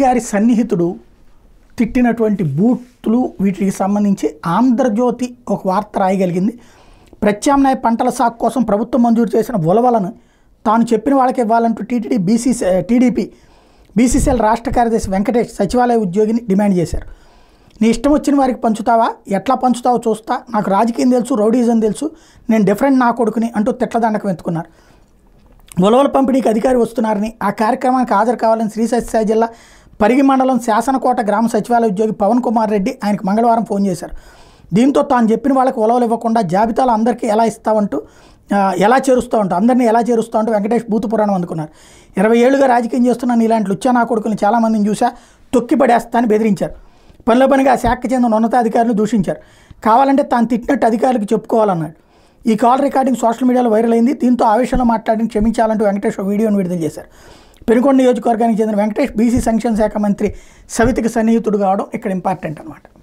గారి సన్నిహితుడు తిట్టినటువంటి బూతులు వీటికి సంబంధించి ఆంధ్రజ్యోతి ఒక వార్త రాయగలిగింది. ప్రత్యామ్నాయ పంటల సాగు కోసం ప్రభుత్వం మంజూరు చేసిన ఉలవలను తాను చెప్పిన వాళ్ళకి ఇవ్వాలంటూ టీడీపీ బీసీసీఎల్ రాష్ట్ర కార్యదర్శి వెంకటేష్ సచివాలయ ఉద్యోగిని డిమాండ్ చేశారు. నీ ఇష్టం వచ్చిన వారికి పంచుతావా, ఎట్లా పంచుతావో చూస్తా, నాకు రాజకీయం తెలుసు, రౌడీజం తెలుసు, నేను డిఫరెంట్ నా కొడుకుని అంటూ తిట్లదండకం ఎత్తుకున్నారు. ఉలవల పంపిణీకి అధికారి వస్తున్నారని, ఆ కార్యక్రమానికి హాజరు కావాలని శ్రీ సత్యసాయి జిల్లా పరిగి మండలం శాసనకోట గ్రామ సచివాలయ ఉద్యోగి పవన్ కుమార్ రెడ్డి ఆయనకు మంగళవారం ఫోన్ చేశారు. దీంతో తాను చెప్పిన వాళ్ళకి ఉలవలు ఇవ్వకుండా జాబితాలో అందరికీ ఎలా చేరుస్తావంటూ అందరినీ ఎలా చేరుస్తావంటూ వెంకటేష్ భూత పురాణం అందుకున్నారు. 20 ఏళ్లుగా రాజకీయం చేస్తున్నాను, ఇలాంటి లుచ్చా నా కొడుకుని చాలామందిని చూసా, తొక్కిపడేస్తా అని బెదిరించారు. పనిలో పనిగా ఆ శాఖకు చెందిన ఉన్నతాధికారులు దూషించారు. కావాలంటే తాను తిట్టినట్టు అధికారులకు చెప్పుకోవాలన్నాడు. ఈ కాల్ రికార్డింగ్ సోషల్ మీడియాలో వైరల్ అయింది. దీంతో ఆవేశంలో మాట్లాడిన క్షమించాలంటూ వెంకటేష్ వీడియోను విడుదల చేశారు. పెనుకొండ నియోజకవర్గానికి చెందిన వెంకటేష్ బీసీ సంక్షేమ శాఖ మంత్రి సవితకి సన్నిహితుడు కావడం ఇక్కడ ఇంపార్టెంట్ అన్నమాట.